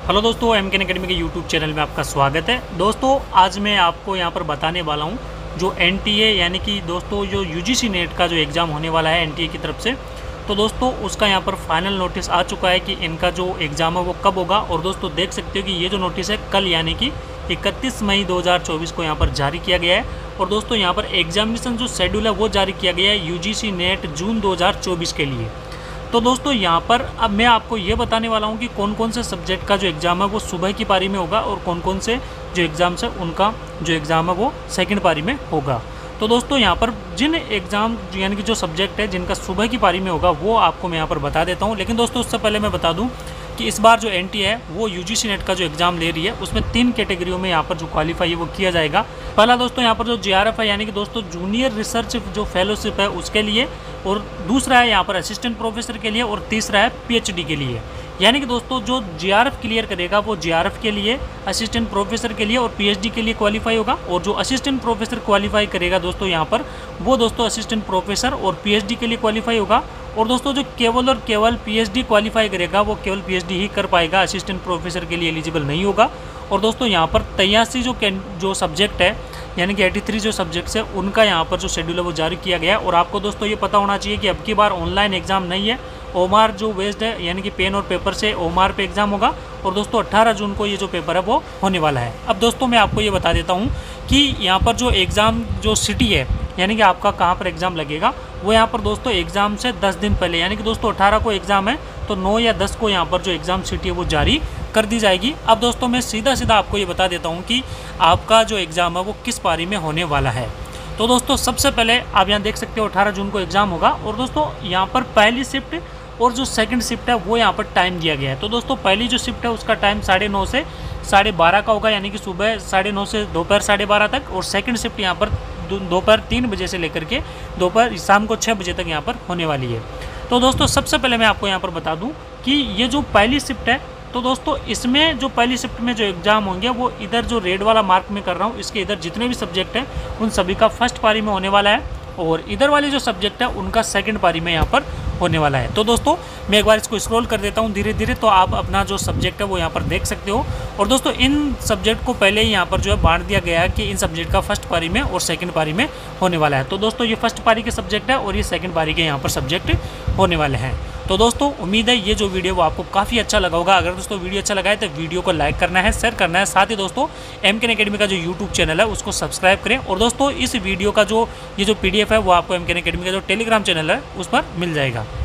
Hello दोस्तों, M के academy के यूट्यूब चैनल में आपका स्वागत है। दोस्तों आज मैं आपको यहाँ पर बताने वाला हूँ जो एनटीए यानी कि दोस्तों जो यूजीसी नेट का जो एग्ज़ाम होने वाला है एनटीए की तरफ से, तो दोस्तों उसका यहाँ पर फाइनल नोटिस आ चुका है कि इनका जो एग्ज़ाम है वो कब होगा। और दोस्तों देख सकते हो कि ये जो नोटिस है कल यानी कि 31 मई 2024 को यहाँ पर जारी किया गया है। और दोस्तों यहाँ पर एग्जामिनेशन जो शेड्यूल है वो जारी किया गया है यूजीसी नेट जून 2024 के लिए। तो दोस्तों यहाँ पर अब मैं आपको ये बताने वाला हूँ कि कौन कौन से सब्जेक्ट का जो एग्ज़ाम है वो सुबह की पारी में होगा और कौन कौन से जो एग्ज़ाम्स है उनका जो एग्ज़ाम है वो सेकंड पारी में होगा। तो दोस्तों यहाँ पर जिन एग्ज़ाम यानी कि जो सब्जेक्ट है जिनका सुबह की पारी में होगा वो आपको मैं यहाँ पर बता देता हूँ। लेकिन दोस्तों उससे पहले मैं बता दूँ कि इस बार जो एनटीए है वो यूजीसी नेट का जो एग्ज़ाम ले रही है उसमें 3 कैटेगरियों में यहाँ पर जो क्वालिफाई है वो किया जाएगा। पहला दोस्तों यहाँ पर जो जीआरएफ है यानी कि दोस्तों जूनियर रिसर्च जो फेलोशिप है उसके लिए, और दूसरा है यहाँ पर असिस्टेंट प्रोफेसर के लिए, और तीसरा है पीएचडी के लिए। यानी कि दोस्तों जो जीआरएफ क्लियर करेगा वो जीआरएफ के लिए, असिस्टेंट प्रोफेसर के लिए और पीएचडी के लिए क्वालिफाई होगा। और जो असिस्टेंट प्रोफेसर क्वालिफाई करेगा दोस्तों यहाँ पर वो दोस्तों असिस्टेंट प्रोफेसर और पीएचडी के लिए क्वालिफाई होगा। और दोस्तों जो केवल पीएचडी क्वालिफाई करेगा वो केवल पीएचडी ही कर पाएगा, असिस्टेंट प्रोफेसर के लिए एलिजिबल नहीं होगा। और दोस्तों यहाँ पर 83 जो सब्जेक्ट है यानी कि 83 जो सब्जेक्ट्स है उनका यहाँ पर जो शेड्यूल है वो जारी किया गया है। और आपको दोस्तों ये पता होना चाहिए कि अब की बार ऑनलाइन एग्ज़ाम नहीं है, ओमार जो वेस्ड है यानी कि पेन और पेपर से ओमार पे एग्ज़ाम होगा। और दोस्तों 18 जून को ये जो पेपर है वो होने वाला है। अब दोस्तों मैं आपको ये बता देता हूँ कि यहाँ पर जो एग्ज़ाम जो सिटी है यानी कि आपका कहाँ पर एग्ज़ाम लगेगा वो यहाँ पर दोस्तों एग्ज़ाम से 10 दिन पहले यानी कि दोस्तों 18 को एग्ज़ाम है तो 9 या 10 को यहाँ पर जो एग्ज़ाम सिटी है वो जारी कर दी जाएगी। अब दोस्तों मैं सीधा आपको ये बता देता हूँ कि आपका जो एग्ज़ाम है वो किस पारी में होने वाला है। तो दोस्तों सबसे पहले आप यहाँ देख सकते हो 18 जून को एग्ज़ाम होगा। और दोस्तों यहाँ पर पहली शिफ्ट और जो सेकंड शिफ्ट है वो यहाँ पर टाइम दिया गया है। तो दोस्तों पहली जो शिफ्ट है उसका टाइम 9:30 से 12:30 का होगा यानी कि सुबह 9:30 से दोपहर 12:30 तक। और सेकंड शिफ्ट यहाँ पर दोपहर 3 बजे से लेकर के दोपहर शाम को 6 बजे तक यहाँ पर होने वाली है। तो दोस्तों सबसे पहले मैं आपको यहाँ पर बता दूँ कि ये जो पहली शिफ्ट है तो दोस्तों इसमें जो पहली शिफ्ट में जो एग्ज़ाम होंगे वो इधर जो रेड वाला मार्क में कर रहा हूँ इसके इधर जितने भी सब्जेक्ट हैं उन सभी का फर्स्ट पारी में होने वाला है, और इधर वाले जो सब्जेक्ट है उनका सेकंड पारी में यहाँ पर होने वाला है। तो दोस्तों मैं एक बार इसको स्क्रॉल कर देता हूँ धीरे धीरे, तो आप अपना जो सब्जेक्ट है वो यहाँ पर देख सकते हो। और दोस्तों इन सब्जेक्ट को पहले ही यहाँ पर जो है बांट दिया गया है कि इन सब्जेक्ट का फर्स्ट पारी में और सेकंड पारी में होने वाला है। तो दोस्तों ये फर्स्ट पारी के सब्जेक्ट है और ये सेकंड पारी के यहाँ पर सब्जेक्ट होने वाले हैं। तो दोस्तों उम्मीद है ये जो वीडियो वो आपको काफ़ी अच्छा लगा होगा। अगर दोस्तों वीडियो अच्छा लगा है तो वीडियो को लाइक करना है, शेयर करना है, साथ ही दोस्तों एम के अकेडमी का जो यूट्यूब चैनल है उसको सब्सक्राइब करें। और दोस्तों इस वीडियो का जो ये जो PDF है वो आपको एम के अकेडमी का जो टेलीग्राम चैनल है उस पर मिल जाएगा।